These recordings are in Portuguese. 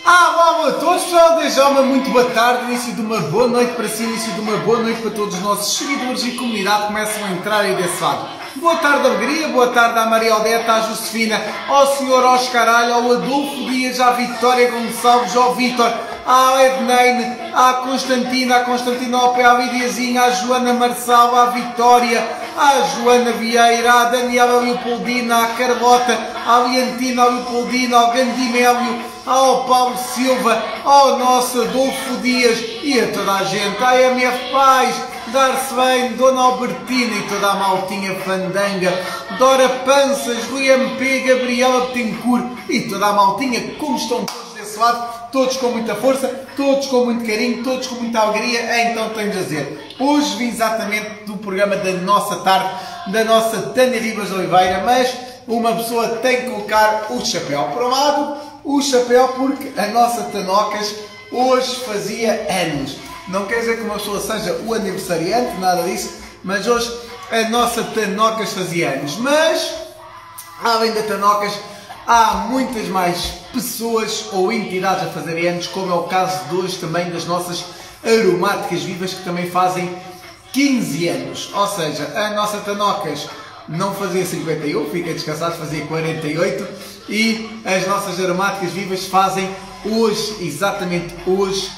Olá a todos, pessoal, desde já uma muito boa tarde, início de uma boa noite para si, início de uma boa noite para todos os nossos seguidores e comunidade que começam a entrar aí desse lado. Boa tarde, Alegria, boa tarde à Maria Odete, à Josefina, ao Sr. Oscar Alho, ao Adolfo Dias, à Vitória Gonçalves, ao Vítor, à Edneine, à Constantinópolis, à Lidiazinha, à Joana Marçal, à Vitória, à Joana Vieira, à Daniela Leopoldina, à Carlota, à Leontina Leopoldina, ao Gandimélio, ao Paulo Silva, ao nosso Adolfo Dias e a toda a gente, à MF Paz, Darce Bem, Dona Albertina e toda a maltinha fandanga, Dora Panças, Rui MP, Gabriela Betancourt e toda a maltinha, como estão todos desse lado, todos com muita força, todos com muito carinho, todos com muita alegria, então tenho de dizer, hoje vim exatamente do programa da nossa tarde, da nossa Tânia Ribas de Oliveira, mas uma pessoa tem que colocar o chapéu para o lado, o chapéu porque a nossa Tanocas hoje fazia anos. Não quer dizer que uma pessoa seja o aniversariante, nada disso, mas hoje a nossa Tanocas fazia anos. Mas, além da Tanocas, há muitas mais pessoas ou entidades a fazerem anos, como é o caso de hoje também das nossas aromáticas vivas que também fazem 15 anos. Ou seja, a nossa Tanocas não fazia 51, fiquem descansados, fazia 48 e as nossas aromáticas vivas fazem hoje, exatamente hoje,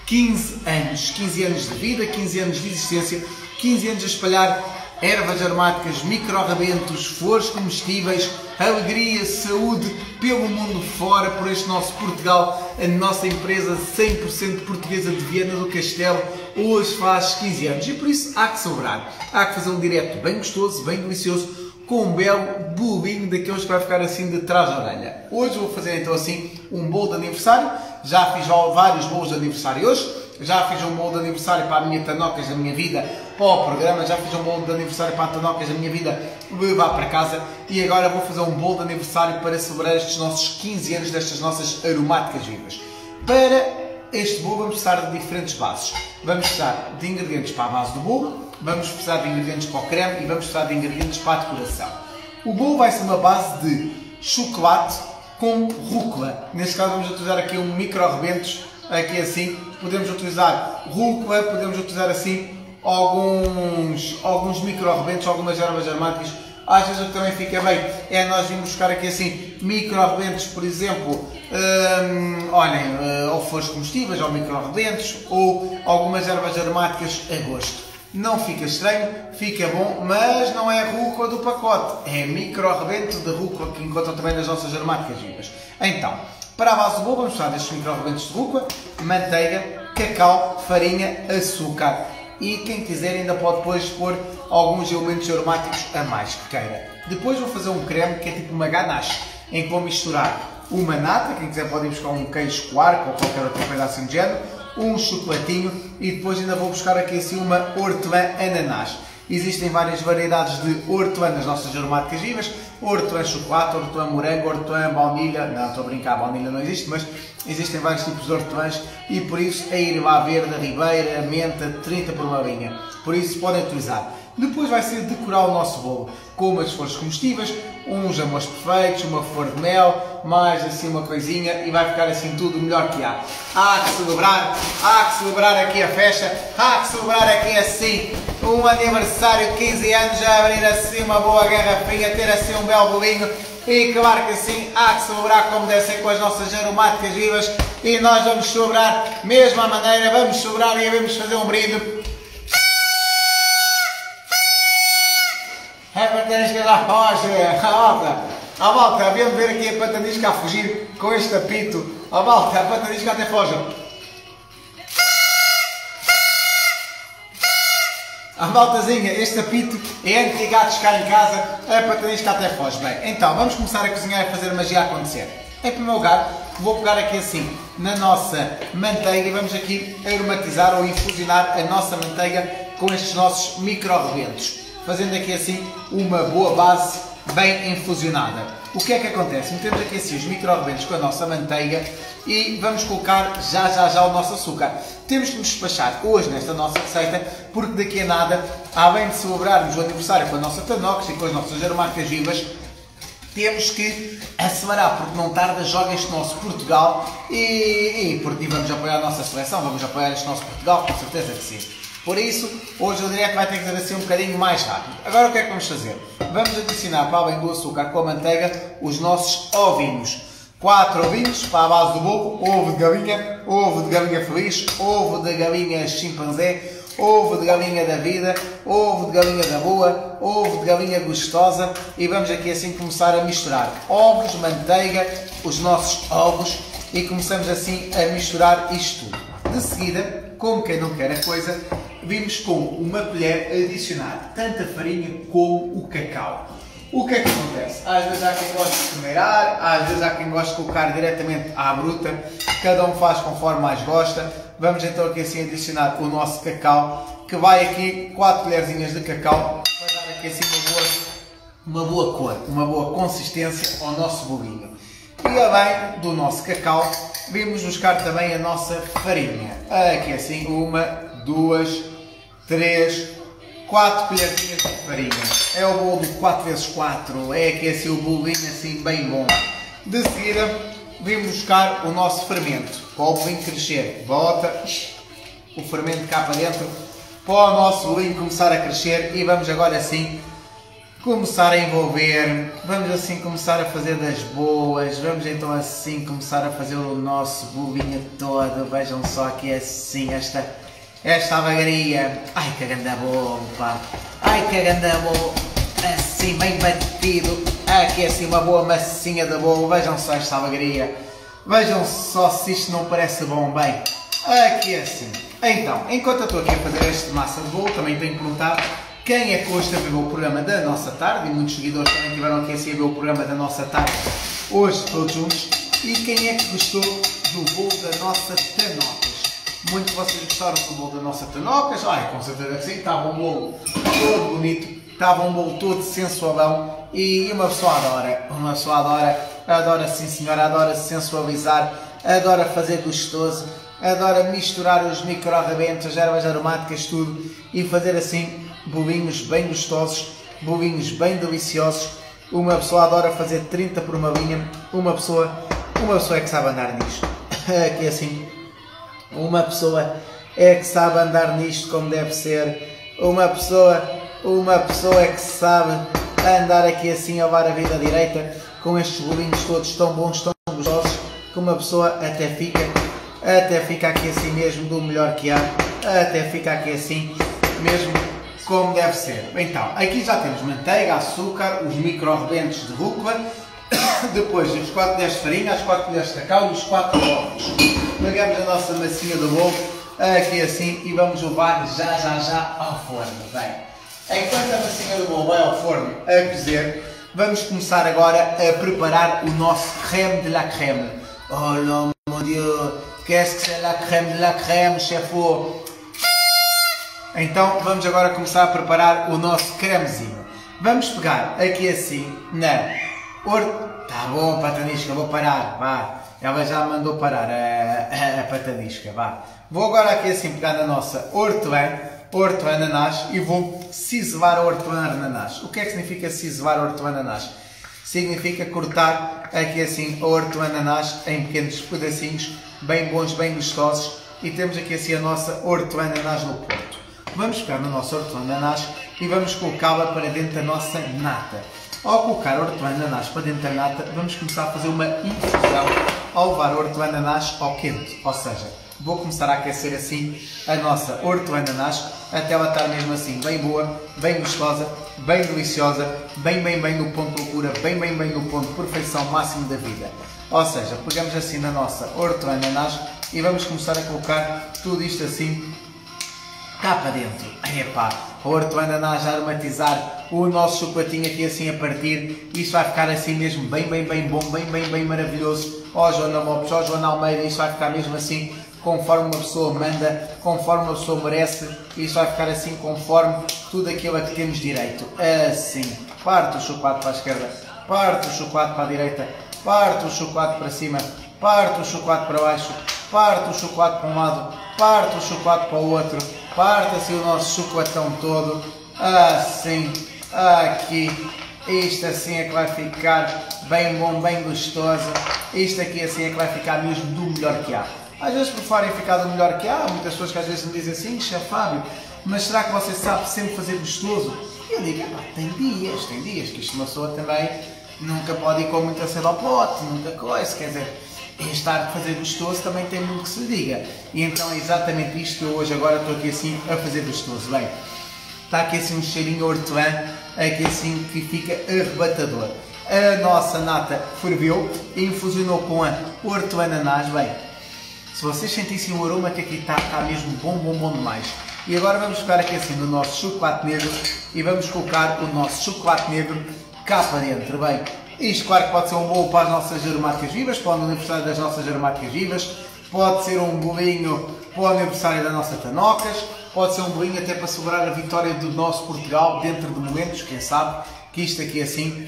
15 anos. 15 anos de vida, 15 anos de existência, 15 anos a espalhar ervas aromáticas, micro-rebentos, flores comestíveis, alegria, saúde pelo mundo fora, por este nosso Portugal, a nossa empresa 100% portuguesa de Viana do Castelo, hoje faz 15 anos e por isso há que celebrar, há que fazer um direto bem gostoso, bem delicioso, com um belo bolinho daqueles que vai ficar assim de trás da orelha. Hoje vou fazer então assim um bolo de aniversário, já fiz vários bolos de aniversário hoje, já fiz um bolo de aniversário para a minha Tanocas da minha vida, para o programa, já fiz um bolo de aniversário para a Tanocas da minha vida, levar para casa e agora vou fazer um bolo de aniversário para celebrar estes nossos 15 anos destas nossas aromáticas vivas. Para este bolo vamos precisar de diferentes bases. Vamos precisar de ingredientes para a base do bolo, vamos precisar de ingredientes para o creme e vamos precisar de ingredientes para a decoração. O bolo vai ser uma base de chocolate com rúcula. Neste caso vamos utilizar aqui um micro-rebentos, aqui assim. Podemos utilizar rúcula, podemos utilizar assim alguns micro-rebentos, algumas ervas aromáticas. Às vezes o que também fica bem é nós virmos buscar aqui assim micro-rebentos, por exemplo, ou flores comestíveis, ou micro-rebentos, ou algumas ervas aromáticas a gosto. Não fica estranho, fica bom, mas não é a rúcula do pacote, é micro-rebento de rúcula que encontram também nas nossas aromáticas vivas. Então, para a base do bolo vamos precisar destes micro-rebentos de rúcula, manteiga, cacau, farinha, açúcar e quem quiser ainda pode depois pôr alguns elementos aromáticos a mais que queira. Depois vou fazer um creme que é tipo uma ganache, em que vou misturar uma nata, quem quiser pode ir buscar um queijo coarco ou qualquer outro pedaço assim de género, um chocolatinho e depois ainda vou buscar aqui assim uma hortelã ananás. Existem várias variedades de hortelã nas nossas aromáticas vivas, hortelã chocolate, hortelã morango, hortelã baunilha, não estou a brincar, baunilha não existe, mas existem vários tipos de hortelãs e por isso a erva verde, a ribeira, a menta, 30 por uma linha, por isso podem utilizar. Depois vai ser decorar o nosso bolo com umas flores comestíveis, uns amores perfeitos, uma flor de mel, mais assim uma coisinha e vai ficar assim tudo o melhor que há. Há que celebrar aqui a festa, há que celebrar aqui assim um aniversário de 15 anos, já abrir assim uma boa garrafinha, ter assim um belo bolinho e claro que assim há que celebrar como deve ser com as nossas aromáticas vivas e nós vamos celebrar mesma maneira, vamos celebrar e vamos fazer um brinde. É patanisca da rocha, a malta, havia de ver aqui a patanisca a fugir com este apito, a malta, a patanisca até foge. A maltazinha, este apito é anti-gatos cá em casa, a patanisca até foge. Bem, então vamos começar a cozinhar e fazer a magia acontecer. Em primeiro lugar, vou pegar aqui assim na nossa manteiga e vamos aqui aromatizar ou infusionar a nossa manteiga com estes nossos micro-rebentos. Fazendo aqui assim uma boa base bem infusionada. O que é que acontece? Metemos aqui assim os micro-rebentos com a nossa manteiga e vamos colocar já o nosso açúcar. Temos que nos despachar hoje nesta nossa receita porque daqui a nada, além de celebrarmos o aniversário com a nossa Tanocas e com as nossas aromáticas vivas, temos que acelerar, porque não tarda, joga este nosso Portugal e vamos apoiar a nossa seleção, vamos apoiar este nosso Portugal, com certeza que sim. Por isso, hoje o direto vai ter que ser assim um bocadinho mais rápido. Agora o que é que vamos fazer? Vamos adicionar para além do açúcar com a manteiga os nossos ovinhos. 4 ovinhos para a base do bolo, ovo de galinha feliz, ovo de galinha chimpanzé, ovo de galinha da vida, ovo de galinha da boa, ovo de galinha gostosa e vamos aqui assim começar a misturar ovos, manteiga, os nossos ovos e começamos assim a misturar isto tudo. De seguida, como quem não quer a coisa, vimos com uma colher adicionar tanto a farinha como o cacau. O que é que acontece? Às vezes há quem gosta de primeirar, às vezes há quem gosta de colocar diretamente à bruta, cada um faz conforme mais gosta. Vamos então aqui assim adicionar o nosso cacau, que vai aqui 4 colherzinhas de cacau, para dar aqui assim uma boa cor, uma boa consistência ao nosso bolinho. E além do nosso cacau, vimos buscar também a nossa farinha. Aqui assim 1, 2, 3, 4 colherzinhas de farinha. É o bolo de 4x4, é aqui assim o bolinho assim bem bom. De seguida, vimos buscar o nosso fermento, para o bolinho crescer. Bota o fermento cá para dentro, para o nosso bolinho começar a crescer e vamos agora assim começar a envolver, vamos assim começar a fazer das boas, vamos então assim começar a fazer o nosso bolinho todo. Vejam só que assim esta avagaria, ai que grande bolo, pá, ai que grande bolo, assim bem batido, aqui assim uma boa massinha de bolo, vejam só esta avagaria, vejam só se isto não parece bom, bem, aqui assim. Então, enquanto eu estou aqui a fazer este massa de bolo, também tenho que perguntar quem é que hoje teve a ver o programa da nossa tarde, e muitos seguidores também tiveram aqui assim a ver o programa da nossa tarde, hoje todos juntos, e quem é que gostou do bolo da nossa Tanocas? Muitos de vocês gostaram do bolo da nossa Tanocas? Ai, com certeza que sim, estava um bolo todo bonito, estava um bolo todo sensualão e uma pessoa adora sim senhora, adora sensualizar, adora fazer gostoso, adora misturar os micro-rebentos, as ervas aromáticas, tudo e fazer assim bolinhos bem gostosos, bolinhos bem deliciosos. Uma pessoa adora fazer 30 por uma linha, uma pessoa é que sabe andar nisto, que é assim. Uma pessoa é que sabe andar nisto como deve ser. Uma pessoa é que sabe andar aqui assim a levar a vida direita com estes bolinhos todos tão bons, tão gostosos, que uma pessoa até fica aqui assim mesmo do melhor que há, até fica aqui assim mesmo como deve ser. Então, aqui já temos manteiga, açúcar, os micro-rebentos de rúcula, depois as 4 colheres de farinha, as 4 colheres de cacau e os 4 ovos. Pegamos a nossa massinha do bolo, aqui assim, e vamos levar já ao forno. Bem, enquanto a massinha do bolo vai ao forno a cozer, vamos começar agora a preparar o nosso crème de la crème. Oh mon Dieu, qu'est-ce que c'est la crème de la crème, chefo? Então vamos agora começar a preparar o nosso cremezinho. Vamos pegar aqui assim na Tá bom, patanisca, vou parar, vá. Ela já mandou parar a patanisca, vá. Vou agora aqui assim pegar na nossa hortelã ananás e vou ciselar a hortelã ananás. O que é que significa ciselar a hortelã ananás? Significa cortar aqui assim a hortelã ananás em pequenos pedacinhos, bem bons, bem gostosos. E temos aqui assim a nossa hortelã ananás no ponto. Vamos pegar na nossa hortelã ananás e vamos colocá-la para dentro da nossa nata. Ao colocar a hortelã ananás para dentro da nata, vamos começar a fazer uma infusão ao levar a hortelã ananás ao quente. Ou seja, vou começar a aquecer assim a nossa hortelã ananás até ela estar mesmo assim bem boa, bem gostosa, bem deliciosa, bem no ponto de loucura, bem no ponto de perfeição máximo da vida. Ou seja, pegamos assim na nossa hortelã ananás e vamos começar a colocar tudo isto assim cá para dentro. Epá, a hortelã ananás a aromatizar, o nosso chocolatinho aqui assim a partir, isso vai ficar assim mesmo bem bom, bem maravilhoso. Ó Joana Lopes, ó Joana Almeida, isso vai ficar mesmo assim conforme uma pessoa manda, conforme uma pessoa merece, isso vai ficar assim conforme tudo aquilo a que temos direito. Assim, parte o chocolate para a esquerda, parte o chocolate para a direita, parte o chocolate para cima, parte o chocolate para baixo, parte o chocolate para um lado, parte o chocolate para o outro, parte assim o nosso chocolatão todo, assim, aqui, Isto assim é que vai ficar bem bom, bem gostoso. Isto aqui assim é que vai ficar mesmo do melhor que há. Às vezes por fora é ficar do melhor que há. Muitas pessoas que às vezes me dizem assim, chefe Fábio, mas será que você sabe sempre fazer gostoso? E eu digo, tem dias, que isto uma pessoa também nunca pode ir com muita sede ao pote, nunca coisa, quer dizer, este arte de fazer gostoso também tem muito que se lhe diga. E então é exatamente isto que eu hoje agora estou aqui assim a fazer gostoso. Bem, está aqui assim um cheirinho hortelã, aqui assim que fica arrebatador. A nossa nata ferveu e infusionou com a hortelã ananás. Bem, se vocês sentissem o aroma que aqui está mesmo bom demais. E agora vamos pegar aqui assim no nosso chocolate negro e vamos colocar o nosso chocolate negro cá para dentro. Bem, isto claro que pode ser um bolo para as nossas aromáticas vivas, para o aniversário das nossas aromáticas vivas, pode ser um bolinho para o aniversário da nossa Tanocas, pode ser um bolinho até para celebrar a vitória do nosso Portugal dentro de momentos, quem sabe, que isto aqui assim,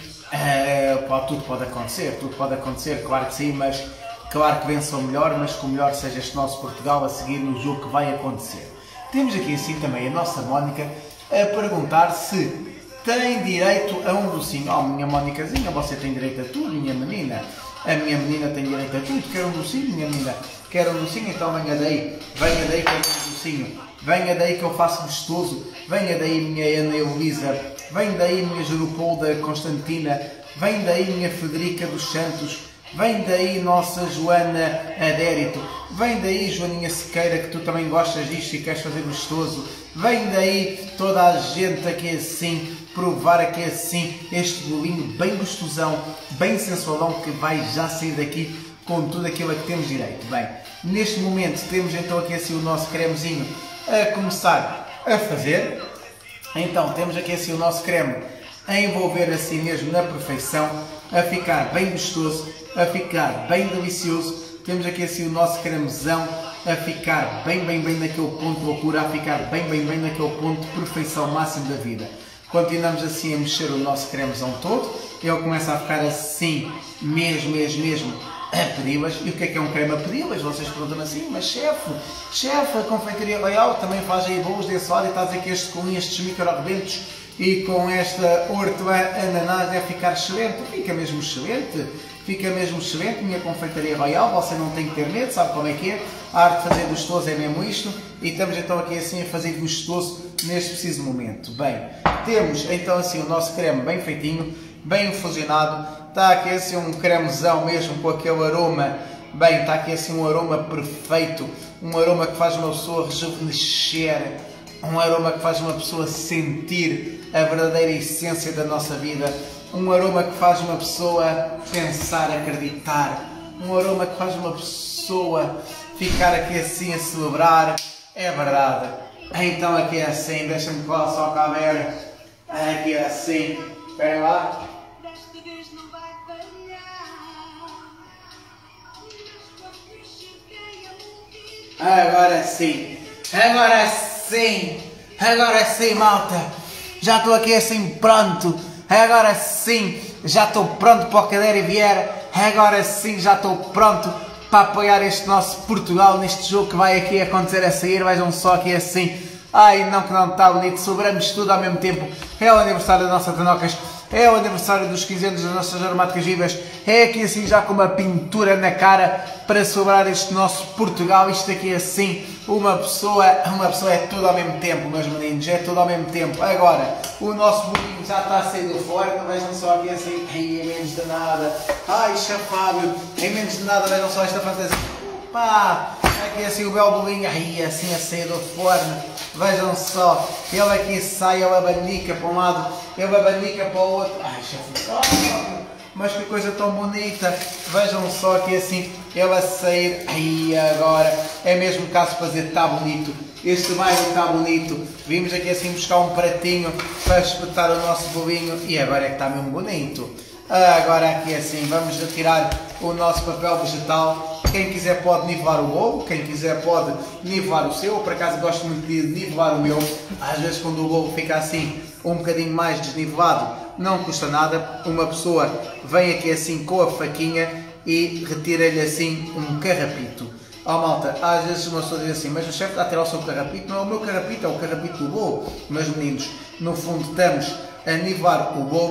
tudo pode acontecer, claro que sim, mas claro que vença o melhor, mas que o melhor seja este nosso Portugal a seguir no jogo que vai acontecer. Temos aqui assim também a nossa Mónica a perguntar se tem direito a um docinho. Oh, minha Mónicazinha, você tem direito a tudo, minha menina. A minha menina tem direito a tudo. Quer um docinho, minha menina? Quer um docinho? Então venha daí que eu tenho um docinho. Venha daí que eu faço gostoso. Venha daí, minha Ana Elisa. Vem daí, minha Jerupolda Constantina. Vem daí, minha Federica dos Santos. Vem daí, nossa Joana Adérito. Vem daí, Joaninha Sequeira, que tu também gostas disto e queres fazer gostoso. Vem daí toda a gente aqui assim, provar aqui assim este bolinho bem gostosão, bem sensualão, que vai já sair daqui com tudo aquilo a que temos direito. Bem, neste momento temos então aqui assim o nosso cremezinho a começar a fazer. Então temos aqui assim o nosso creme a envolver assim mesmo na perfeição, a ficar bem gostoso, a ficar bem delicioso. Temos aqui assim o nosso cremezão a ficar bem naquele ponto de loucura, a ficar bem naquele ponto de perfeição máximo da vida. Continuamos assim a mexer o nosso cremezão todo, ele começa a ficar assim mesmo a pedi-las. E o que é um creme a pedi-las? Vocês perguntam assim, mas chefe, a Confeitaria Royal também faz aí bolos desse lado e está a dizer que este com estes micro-rebentos e com esta hortelã ananás deve ficar excelente. Fica mesmo excelente, minha Confeitaria Royal, você não tem que ter medo, sabe como é que é? A arte de fazer gostoso é mesmo isto, e estamos então aqui assim a fazer gostoso neste preciso momento. Bem, temos então assim o nosso creme bem feitinho, bem infusionado, está aqui assim um cremezão mesmo com aquele aroma, bem, está aqui assim um aroma perfeito, um aroma que faz uma pessoa rejuvenescer, um aroma que faz uma pessoa sentir a verdadeira essência da nossa vida, um aroma que faz uma pessoa pensar, acreditar, um aroma que faz uma pessoa ficar aqui assim a celebrar, é verdade. Então aqui é assim, deixa-me colar só cá ver, aqui é assim, esperem lá. Agora sim, malta, já estou aqui assim pronto, agora sim, já estou pronto para o que der e vier, agora sim já estou pronto para apoiar este nosso Portugal neste jogo que vai aqui acontecer a sair. Vejam só aqui assim, ai não que não está bonito, celebramos tudo ao mesmo tempo, é o aniversário da nossa Tanocas, é o aniversário dos 15 anos das nossas aromáticas vivas, é aqui assim já com uma pintura na cara para celebrar este nosso Portugal. Isto aqui assim, uma pessoa é tudo ao mesmo tempo, meus meninos, é tudo ao mesmo tempo. Agora, o nosso bolinho já está a sair do forno, vejam só aqui assim, ai, em menos de nada, ai, Fábio, em menos de nada, vejam só esta fantasia, pá, aqui assim o belo bolinho, ai, assim a sair do forno, vejam só, ele aqui sai, ele abanika para um lado, ele abanika para o outro, ai, Fábio, mas que coisa tão bonita, vejam só aqui assim, ele a sair, aí agora, é mesmo caso para dizer, está bonito, este bairro está bonito, vimos aqui assim buscar um pratinho para espetar o nosso bolinho e agora é que está mesmo bonito. Agora aqui assim, vamos retirar o nosso papel vegetal, quem quiser pode nivelar o bolo, quem quiser pode nivelar o seu, eu por acaso gosto muito de nivelar o meu, às vezes quando o bolo fica assim um bocadinho mais desnivelado, não custa nada, uma pessoa vem aqui assim com a faquinha e retira-lhe assim um carrapito. Ó malta, às vezes uma pessoa diz assim, mas o chefe está a tirar o seu carrapito, não é o meu carrapito, é o carrapito do bolo. Meus meninos, no fundo estamos a nivelar o bolo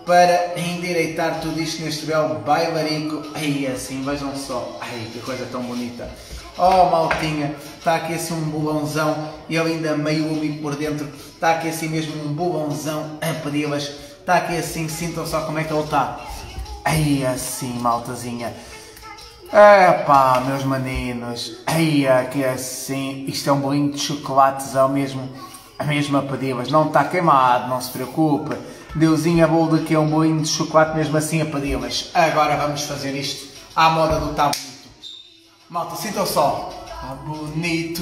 para endireitar tudo isto neste belo bailarico. Aí assim, vejam só, ai que coisa tão bonita. Oh maltinha, está aqui assim um bolãozão e ele ainda meio úmido por dentro. Está aqui assim mesmo um bolãozão a pedi-las. Está aqui assim, sintam só como é que ele está. Aí assim, maltazinha. Epá, meus maninos. Aí aqui assim, isto é um bolinho de chocolatezão mesmo. Mesmo a pedi-las. Não está queimado, não se preocupe. Deusinho a bolo daqui é um bolinho de chocolate mesmo assim a pedi-las. Agora vamos fazer isto à moda do tá bonito. Malta, sintam só. Tá bonito.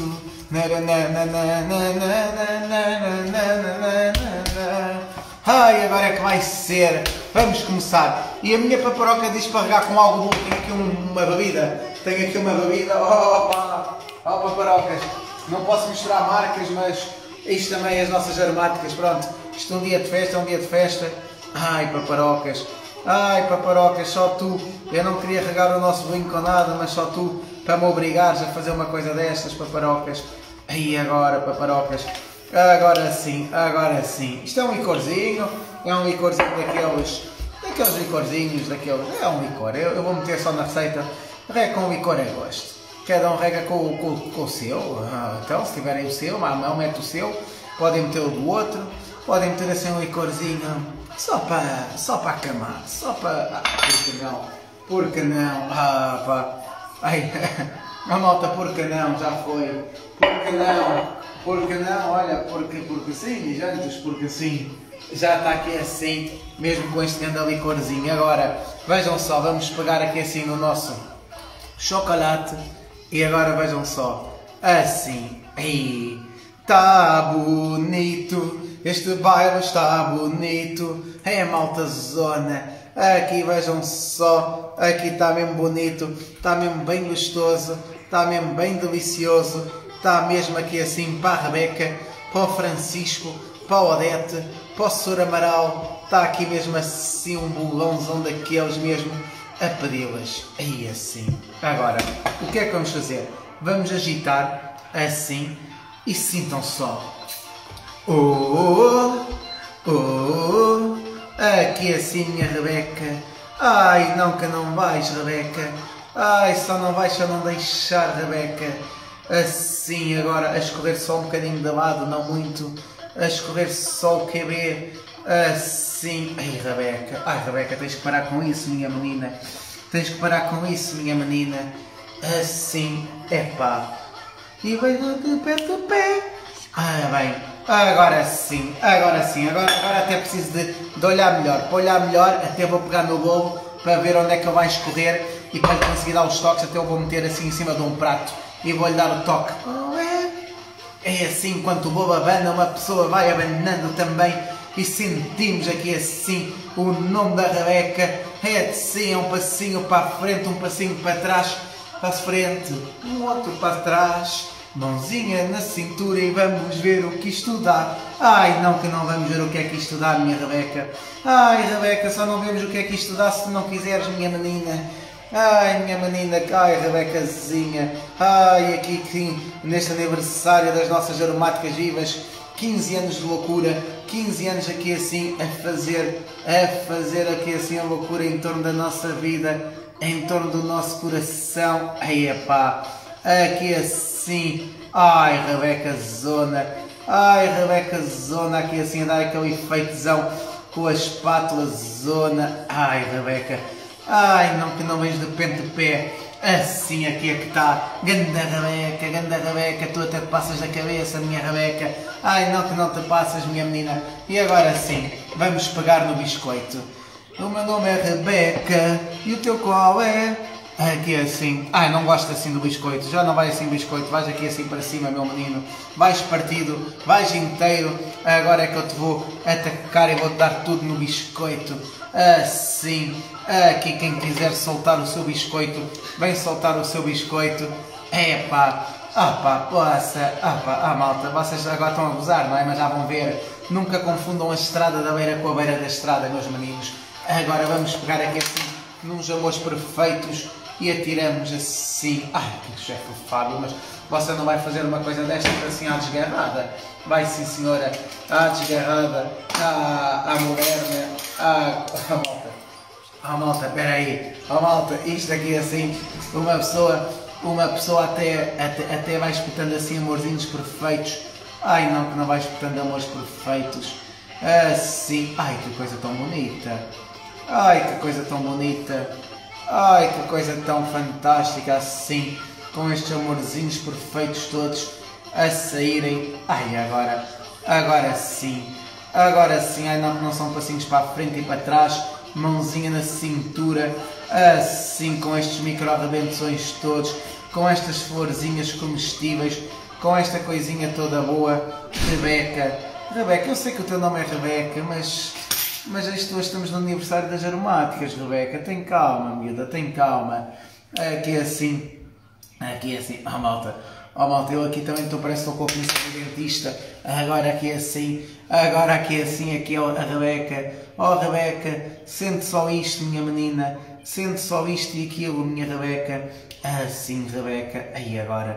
Ai, agora é que vai ser. Vamos começar. E a minha paparoca diz para regar com algo bom. Tenho aqui uma bebida. Tenho aqui uma bebida. Opa! Oh, paparocas. Não posso misturar marcas, mas isto também é as nossas aromáticas. Pronto. Isto é um dia de festa, é um dia de festa. Ai, paparocas. Ai, paparocas, só tu. Eu não queria regar o nosso bolinho com nada, mas só tu para me obrigares a fazer uma coisa destas, paparocas. Aí agora, paparocas. Agora sim, agora sim. Isto é um licorzinho daqueles licorzinhos, daqueles. É um licor. Eu vou meter só na receita. Rega com licor a gosto. Cada um rega com o seu. Então, se tiverem o seu, a mão mete o seu. Podem meter o do outro. Podem meter assim um licorzinho. Só para acamar. Só para. Por que não? Por que não? Pá. Ai, a malta, por que não? Já foi. Por que não? Por que não? Olha, porque sim, jantos, porque sim. Já está aqui assim, mesmo com este grande licorzinho. Agora, vejam só, vamos pegar aqui assim no nosso chocolate. E agora vejam só, assim. Aí, está bonito. Este baile está bonito. É malta zona. Aqui vejam só. Aqui está mesmo bonito. Está mesmo bem gostoso. Está mesmo bem delicioso. Está mesmo aqui assim para a Rebeca, para o Francisco, para o Odete, para o Sr. Amaral. Está aqui mesmo assim um bolãozão daqueles mesmo a pedi-las. Aí assim. Agora, o que é que vamos fazer? Vamos agitar assim e sintam só. Aqui assim, minha Rebeca. Ai, não que não vais, Rebeca. Ai, só não vais se eu não deixar, Rebeca. Assim, agora, a escorrer só um bocadinho de lado, não muito. A escorrer só o QB. Assim. Ai, Rebeca. Ai, Rebeca, tens que parar com isso, minha menina. Tens que parar com isso, minha menina. Assim. Epá. E vai de pé. Ah, bem. Agora sim, agora sim, agora até preciso de olhar melhor. Para olhar melhor, até vou pegar no bolo para ver onde é que ele vai escorrer e para lhe conseguir dar os toques, até eu vou meter assim em cima de um prato e vou-lhe dar o toque. É assim, enquanto o bolo abana, uma pessoa vai abanando também e sentimos aqui assim o nome da Rebeca. É assim, é um passinho para a frente, um passinho para trás, para a frente, um outro para trás. Mãozinha na cintura e vamos ver o que isto dá. Ai, não que não vamos ver o que é que isto dá, minha Rebeca. Ai, Rebeca, só não vemos o que é que isto dá se não quiseres, minha menina. Ai, minha menina, ai, Rebecazinha. Ai, aqui neste aniversário das nossas aromáticas vivas, 15 anos de loucura, 15 anos aqui assim a fazer aqui assim a loucura em torno da nossa vida, em torno do nosso coração. Ai, epá, aqui assim, ai, Rebeca Zona, aqui assim a dar aquele efeitozão com a espátula Zona. Ai, Rebeca, ai, não que não vens de pente de pé. Assim aqui é que está. Ganda Rebeca, tu até te passas da cabeça, minha Rebeca. Ai, não que não te passas, minha menina. E agora sim, vamos pegar no biscoito. O meu nome é Rebeca e o teu qual é? Aqui assim. Ai, não gosto assim do biscoito. Já não vai assim biscoito. Vais aqui assim para cima, meu menino. Vais partido, vais inteiro. Agora é que eu te vou atacar e vou-te dar tudo no biscoito. Assim. Aqui quem quiser soltar o seu biscoito, vem soltar o seu biscoito. Epá. Malta, vocês agora estão a gozar, não é? Mas já vão ver. Nunca confundam a estrada da beira com a beira da estrada, meus meninos. Agora vamos pegar aqui assim, nos amores perfeitos. e atiramos assim. Ai, que chefe Fábio, mas você não vai fazer uma coisa destas assim à desgarrada? Vai sim senhora, à desgarrada, à moderna, à malta. Ah malta, peraí, oh malta, isto aqui assim, uma pessoa até vai espetando assim amorzinhos perfeitos. Ai não, que não vai espetando amores perfeitos. Assim, ai que coisa tão bonita. Ai que coisa tão bonita. Ai que coisa tão fantástica assim, com estes amorzinhos perfeitos todos a saírem. Ai agora sim, ai não, que não são passinhos para a frente e para trás. Mãozinha na cintura, assim com estes micro-rebenções todos, com estas florzinhas comestíveis, com esta coisinha toda boa. Rebeca, eu sei que o teu nome é Rebeca, mas isto hoje estamos no aniversário das aromáticas, Rebeca. Tem calma, miúda, tem calma. Aqui assim, oh malta, eu aqui também parece que estou com a pinça do dentista. Agora aqui assim, aqui a Rebeca. Oh Rebeca, sente só isto, minha menina, sente só isto e aquilo, minha Rebeca. Assim, Rebeca, aí agora.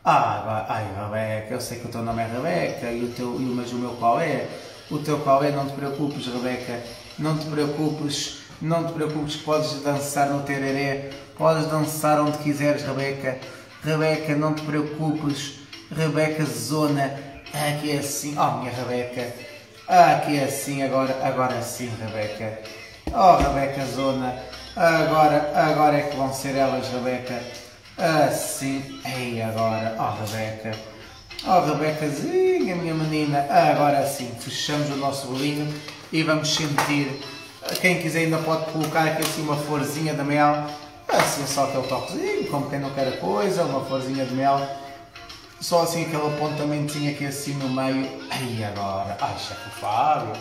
Ai Rebeca, eu sei que o teu nome é Rebeca, mas o meu qual é? O teu qual é? Não te preocupes, Rebeca, não te preocupes que podes dançar no tereré, podes dançar onde quiseres, Rebeca. Rebeca, não te preocupes, Rebeca Zona, aqui assim, oh minha Rebeca. Aqui assim, agora sim, Rebeca. Oh, Rebeca Zona. Agora é que vão ser elas, Rebeca. Assim, ei, agora. Oh, Rebeca. Oh, Rebecazinha, minha menina. Agora sim, fechamos o nosso bolinho e vamos sentir. Quem quiser ainda pode colocar aqui assim uma florzinha de mel. Assim, só aquele toquezinho, como quem não quer a coisa, uma florzinha de mel. Só assim aquele apontamentozinho aqui assim no meio. Ai agora, ai chefe Fábio.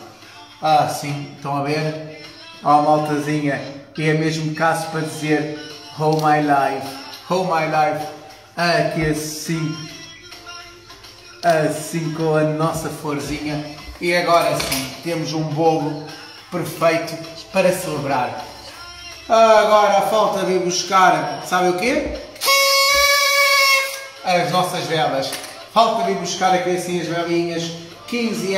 Sim, estão a ver? Ó maltazinha, e é mesmo caso para dizer oh my life. Aqui assim com a nossa florzinha. E agora sim, temos um bolo perfeito para celebrar. Agora falta vir buscar, sabe o quê? As nossas velas. Falta vir buscar aqui assim as velinhas. 15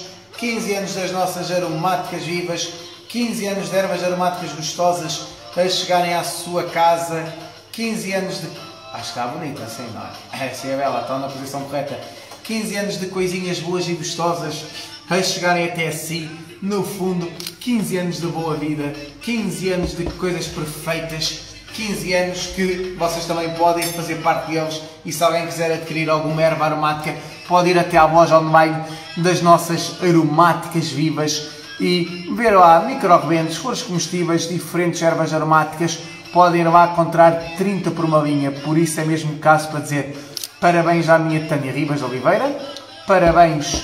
anos das nossas aromáticas vivas, 15 anos de ervas aromáticas gostosas a chegarem à sua casa, 15 anos de... Acho que está bonita assim, não é? Sim, a vela está na posição correta. 15 anos de coisinhas boas e gostosas a chegarem até si, no fundo, 15 anos de boa vida, 15 anos de coisas perfeitas, 15 anos que vocês também podem fazer parte deles, e se alguém quiser adquirir alguma erva aromática, pode ir até à loja online das nossas aromáticas vivas e ver lá micro-rebentos, flores comestíveis, diferentes ervas aromáticas. Podem ir lá encontrar 30 por uma linha, por isso é mesmo caso para dizer parabéns à minha Tânia Ribas de Oliveira, parabéns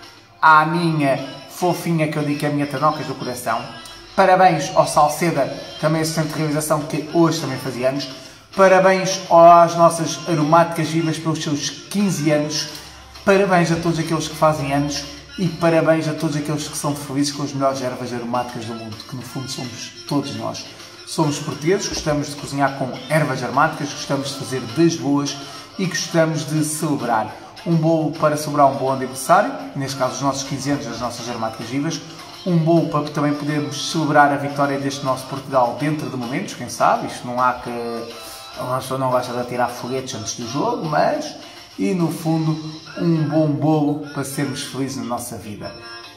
à minha fofinha que eu digo que é a minha Tanocas do coração, parabéns ao Salceda, também assistente de realização, que hoje também fazia anos, parabéns às nossas aromáticas vivas pelos seus 15 anos, parabéns a todos aqueles que fazem anos e parabéns a todos aqueles que são felizes com as melhores ervas aromáticas do mundo, que no fundo somos todos nós. Somos portugueses, gostamos de cozinhar com ervas aromáticas, gostamos de fazer das boas e gostamos de celebrar. Um bolo para celebrar um bom aniversário, neste caso os nossos 15 anos das nossas aromáticas vivas. Um bolo para também podermos celebrar a vitória deste nosso Portugal dentro de momentos, quem sabe, isto não há que... Uma pessoa não gosta de atirar foguetes antes do jogo, mas... E no fundo, um bom bolo para sermos felizes na nossa vida.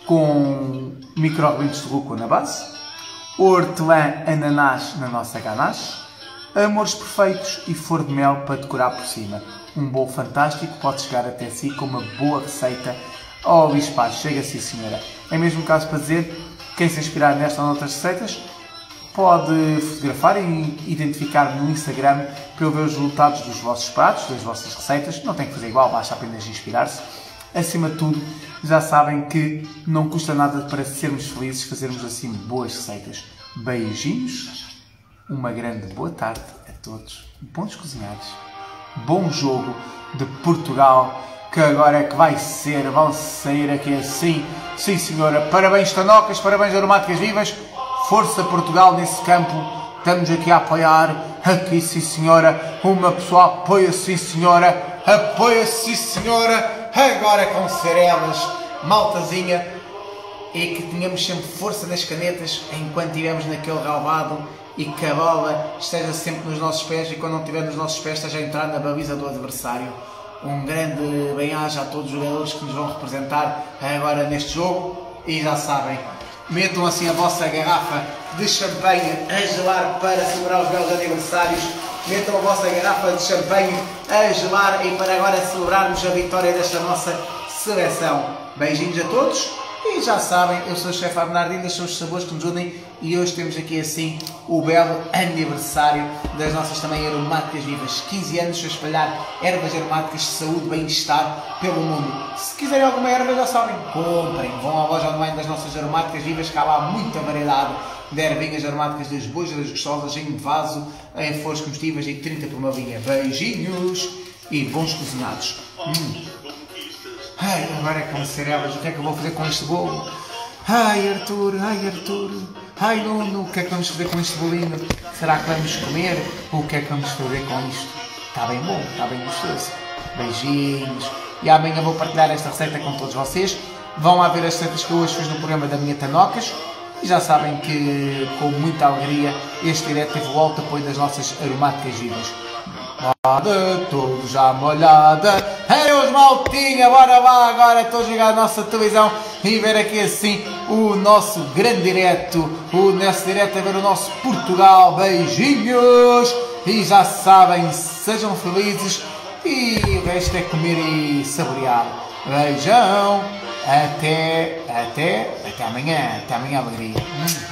Com micro-rebentos de rúcula na base, hortelã ananás na nossa ganache, amores perfeitos e flor de mel para decorar por cima. Um bolo fantástico, pode chegar até si com uma boa receita. Oh, bispado, chega sim, senhora. É mesmo caso para dizer, quem se inspirar nesta ou noutras receitas, pode fotografar e identificar no Instagram para eu ver os resultados dos vossos pratos, das vossas receitas. Não tem que fazer igual, basta apenas inspirar-se. Acima de tudo, já sabem que não custa nada para sermos felizes fazermos assim boas receitas. Beijinhos, uma grande boa tarde a todos, bons cozinhados, bom jogo de Portugal, que agora é que vão sair aqui assim. Sim senhora, parabéns Tanocas, parabéns aromáticas vivas, força Portugal nesse campo, estamos aqui a apoiar, aqui sim senhora, uma pessoa apoia sim senhora, apoia sim senhora, agora com cerelas, maltazinha, e que tenhamos sempre força nas canetas enquanto estivermos naquele relvado e que a bola esteja sempre nos nossos pés e quando não estiver nos nossos pés esteja a entrar na baliza do adversário. Um grande bem-aja a todos os jogadores que nos vão representar agora neste jogo e já sabem, metam assim a vossa garrafa de champanhe a gelar para celebrar os belos aniversários, metam a vossa garrafa de champanhe a gelar e para agora celebrarmos a vitória desta nossa seleção. Beijinhos a todos e já sabem, eu sou o chefe Bernardino, são os sabores que nos unem e hoje temos aqui assim o belo aniversário das nossas também aromáticas vivas. 15 anos a espalhar ervas aromáticas de saúde e bem-estar pelo mundo. Se quiserem alguma erva já sabem, comprem, vão à loja online das nossas aromáticas vivas, que há lá muita variedade de ervinhas aromáticas das boas e das gostosas, em vaso, em flores comestíveis e 30 por uma vinha. Beijinhos e bons cozinhados. Ai, agora é com cerelas, o que é que eu vou fazer com este bolo? Ai, Arthur, ai, Nuno, o que é que vamos fazer com este bolinho? Será que vamos comer? O que é que vamos fazer com isto? Está bem bom, está bem gostoso. Beijinhos. E amanhã vou partilhar esta receita com todos vocês. Vão lá ver as receitas que eu hoje fiz no programa da minha Tanocas. E já sabem que, com muita alegria, este direto teve o alto apoio das nossas aromáticas vivas. Molhada, todos já molhada. Adeus, maltinha, bora lá agora todos jogar a nossa televisão e ver aqui assim o nosso grande direto, o nosso direto a ver o nosso Portugal. Beijinhos e já sabem, sejam felizes e o resto é comer e saborear. Beijão, até amanhã, alegria.